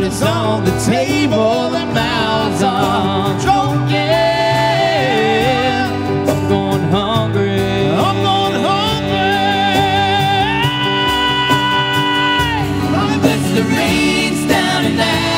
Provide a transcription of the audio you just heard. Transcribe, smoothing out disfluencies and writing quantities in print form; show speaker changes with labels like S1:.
S1: is on the table, the mouths are drunken. I'm going hungry. I'm going hungry. I miss the rains down in that